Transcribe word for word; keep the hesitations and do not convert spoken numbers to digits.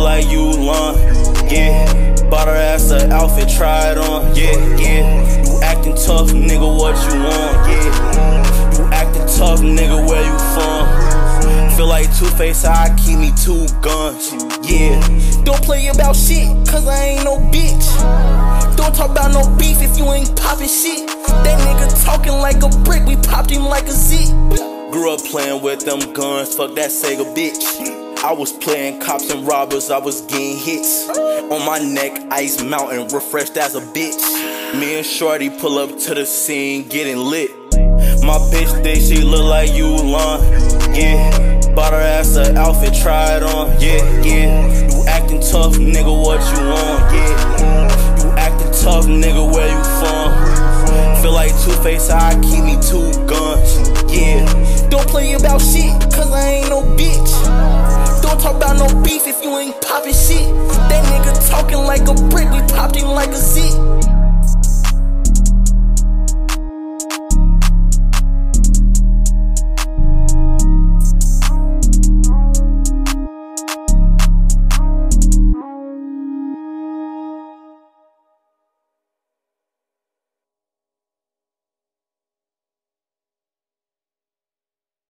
like you long, yeah. Bought her ass a outfit, try it on, yeah, yeah. You acting tough, nigga, what you want, yeah. You acting tough, nigga, where you from? Feel like Two-Face, I keep me two guns, yeah. Don't play about shit, cause I ain't no bitch. Don't talk about no beef if you ain't poppin' shit. That nigga talking like a brick, we popped him like a zit. Grew up playing with them guns, fuck that Sega bitch. I was playing cops and robbers, I was getting hits. On my neck, Ice Mountain, refreshed as a bitch. Me and Shorty pull up to the scene, getting lit. My bitch think she look like you long, yeah. Bought her ass a outfit, try it on, yeah, yeah. You acting tough, nigga, what you want, yeah. You acting tough, nigga, where you from? Feel like Two-Face, I keep me two guns, yeah. Don't play about shit, cause I ain't no bitch. Don't talk about no beef if you ain't poppin' shit. That nigga talking like a brick, we popped him like a zit.